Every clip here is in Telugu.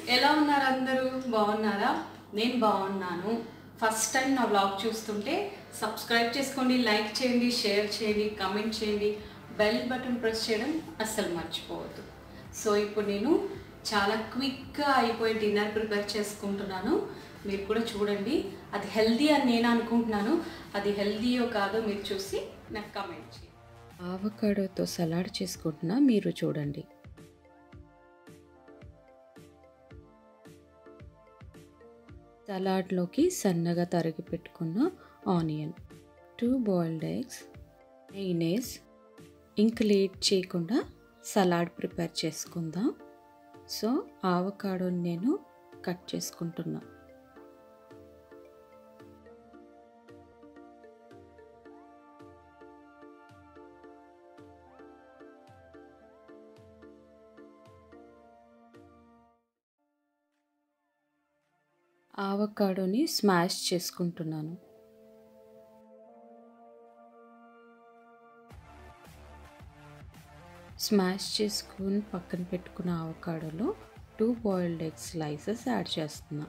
ఎలా ఉన్నారు అందరూ? బాగున్నారా? నేను బాగున్నాను. ఫస్ట్ టైం నా వ్లాగ్ చూస్తుంటే సబ్స్క్రైబ్ చేసుకోండి, లైక్ చేయండి, షేర్ చేయండి, కమెంట్ చేయండి, బెల్ బటన్ ప్రెస్ చేయడం అస్సలు మర్చిపోవద్దు. సో ఇప్పుడు నేను చాలా క్విక్గా అయిపోయి డిన్నర్ ప్రిపేర్ చేసుకుంటున్నాను. మీరు కూడా చూడండి. అది హెల్దీ అని నేను అనుకుంటున్నాను. అది హెల్దీయో కాదో మీరు చూసి నాకు కమెంట్ చేయండి. ఆవకాడోతో సలాడ్ చేసుకుంటున్నా, మీరు చూడండి. సలాడ్లోకి సన్నగా తరిగి పెట్టుకున్న ఆనియన్, 2 బాయిల్డ్ ఎగ్స్, మైనీస్. ఇంక లేట్ చేయకుండా సలాడ్ ప్రిపేర్ చేసుకుందాం. సో ఆవకాడోని నేను కట్ చేసుకుంటున్నా. ఆవకాడోని స్మాష్ చేసుకుంటున్నాను. స్మాష్ చేసుకుని పక్కన పెట్టుకున్న ఆవకాడోలో 2 బాయిల్డ్ ఎగ్ స్లైసెస్ యాడ్ చేస్తున్నా.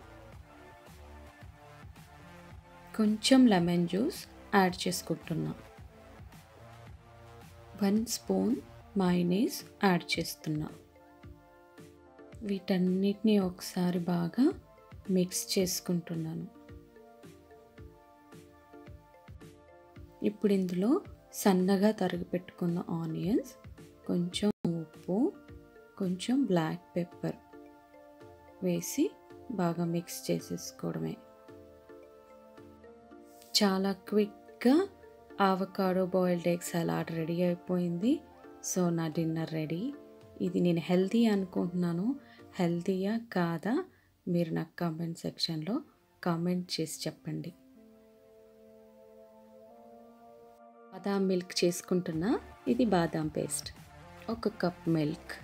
కొంచెం లెమన్ జ్యూస్ యాడ్ చేసుకుంటున్నా. 1 స్పూన్ మైనీస్ యాడ్ చేస్తున్నా. వీటన్నిటిని ఒకసారి బాగా మిక్స్ చేసుకుంటున్నాను. ఇప్పుడు ఇందులో సన్నగా తరిగి పెట్టుకున్న ఆనియన్స్, కొంచెం ఉప్పు, కొంచెం బ్లాక్ పెప్పర్ వేసి బాగా మిక్స్ చేసేసుకోవడమే. చాలా క్విక్గా avocado boiled egg salad ready అయిపోయింది. సో నా డిన్నర్ రెడీ. ఇది నేను హెల్తీ అనుకుంటున్నాను. హెల్తీయా కాదా మీరు నాకు కామెంట్ సెక్షన్లో కామెంట్ చేసి చెప్పండి. బాదాం మిల్క్ చేసుకుంటున్నా. ఇది బాదాం paste, 1 cup milk,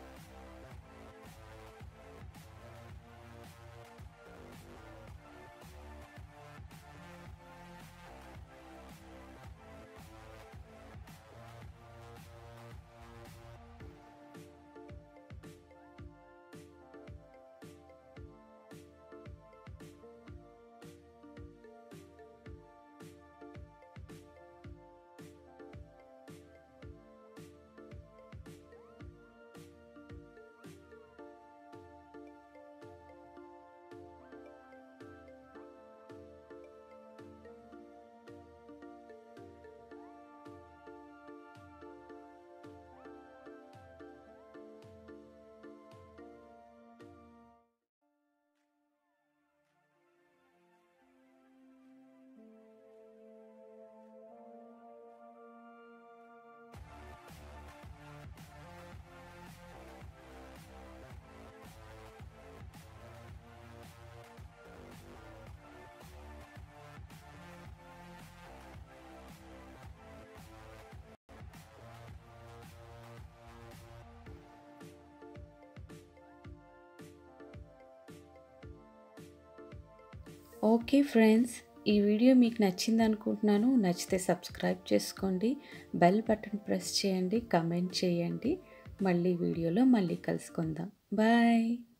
okay friends, ఈ వీడియో మీకు నచ్చింది అనుకుంటున్నాను. నచ్చితే సబ్స్క్రైబ్ చేసుకోండి, బెల్ బటన్ ప్రెస్ చేయండి, కమెంట్ చేయండి. మళ్ళీ వీడియోలో మళ్ళీ కలుసుకుందాం. బాయ్.